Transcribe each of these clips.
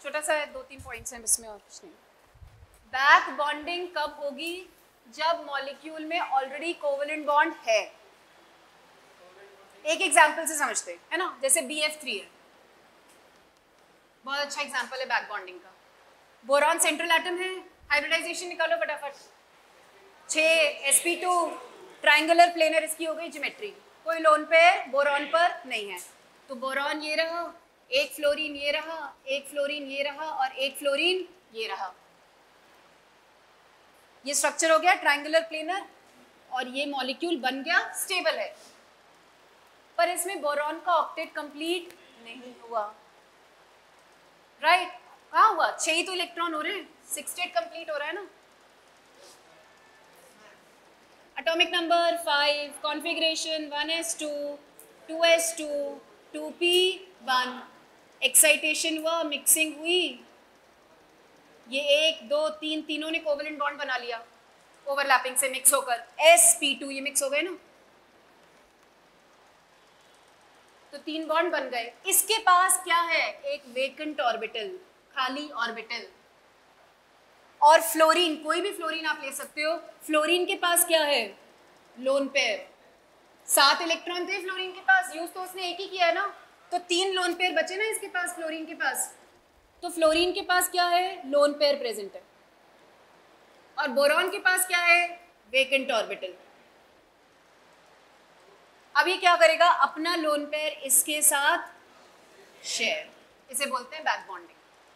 छोटा सा 2-3 पॉइंट्स हैं इसमें और कुछ नहीं। बैक बॉन्डिंग कब होगी? जब मॉलिक्यूल में ऑलरेडी कोवेलेंट बॉन्ड है। एक एग्जांपल से समझते हैं, है ना, जैसे BF3 है, बहुत अच्छा एग्जांपल है बैक बॉन्डिंग का। बोरॉन सेंट्रल एटम है, हाइब्रिडाइजेशन निकालो फटाफट, 6 sp2 ट्राइंगुलर प्लेनर इसकी हो गई ज्योमेट्री, कोई लोन पेयर बोरॉन पर नहीं है, तो बोरॉन ये रहा, एक फ्लोरीन ये रहा, एक फ्लोरीन ये रहा और एक फ्लोरीन ये रहा। ये स्ट्रक्चर हो गया ट्राइंगुलर प्लेनर और ये मॉलिक्यूल बन गया, स्टेबल है। पर इसमें बोरॉन का ऑक्टेट कंप्लीट नहीं हुआ, राइट? कहाँ हुआ? 6 ही तो इलेक्ट्रॉन हो रहे हैं, 6 स्टेट कंप्लीट हो रहा है ना। Atomic number 5, configuration 1s2 2s2 2p1, excitation हुआ, मिक्सिंग हुई, ये 1 2 3 तीनों ने कोवेलेंट बॉन्ड बना लिया ओवरलैपिंग से मिक्स होकर, sp2 ये मिक्स हो गए ना, तो 3 बॉन्ड बन गए। इसके पास क्या है? एक वेकेंट ऑर्बिटल, खाली ऑर्बिटल। और फ्लोरीन, कोई भी फ्लोरीन आप ले सकते हो, फ्लोरीन के पास क्या है? Lone pair. 7 इलेक्ट्रॉन थे फ्लोरीन के पास, यूज तो उसने एक ही किया है ना, तो 3 लोन पेयर बचे ना इसके पास, फ्लोरीन के पास। तो फ्लोरीन के पास क्या है? लोन पेयर प्रेजेंट है। और बोरॉन के पास क्या है? Vacant orbital. अब ये क्या करेगा? अपना लोन पेयर इसके साथ शेयर, इसे बोलते हैं बैक बॉन्डिंग।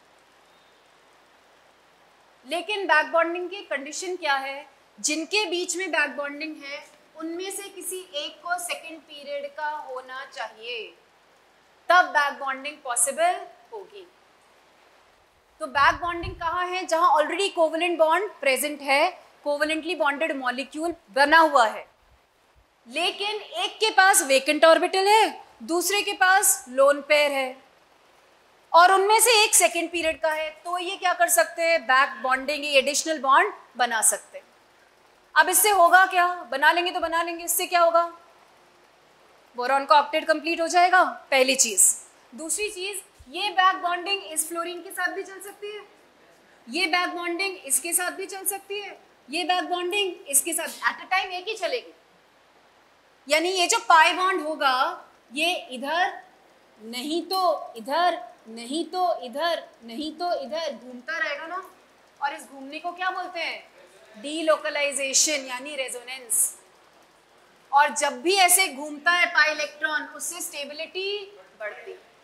लेकिन बैक बॉन्डिंग की कंडीशन क्या है? जिनके बीच में बैक बॉन्डिंग है उनमें से किसी एक को सेकेंड पीरियड का होना चाहिए, तब बैक बॉन्डिंग पॉसिबल होगी। तो बैक बॉन्डिंग कहाँ है? जहां ऑलरेडी कोवेलेंट बॉन्ड प्रेजेंट है, कोवेलेंटली बॉन्डेड मॉलिक्यूल बना हुआ है, लेकिन एक के पास वेकेंट ऑर्बिटल है, दूसरे के पास लोन पेयर है और उनमें से एक सेकेंड पीरियड का है, तो ये क्या कर सकते हैं? बैक बॉन्डिंग, ये एडिशनल बॉन्ड बना सकते हैं। अब इससे होगा क्या? बना लेंगे तो बना लेंगे, इससे क्या होगा? बोरॉन का ऑक्टेट कंप्लीट हो जाएगा, पहली चीज। दूसरी चीज, ये बैक बॉन्डिंग इस फ्लोरीन के साथ भी चल सकती है, ये बैक बॉन्डिंग इसके साथ भी चल सकती है, ये बैक बॉन्डिंग इसके साथ, एट अ टाइम एक ही चलेगी। यानी ये जो पाई बॉन्ड होगा, ये इधर नहीं तो इधर, नहीं तो इधर, नहीं तो इधर घूमता रहेगा ना, और इस घूमने को क्या बोलते हैं? डीलोकलाइजेशन यानी रेजोनेंस। और जब भी ऐसे घूमता है पाई इलेक्ट्रॉन, उससे स्टेबिलिटी बढ़ती है।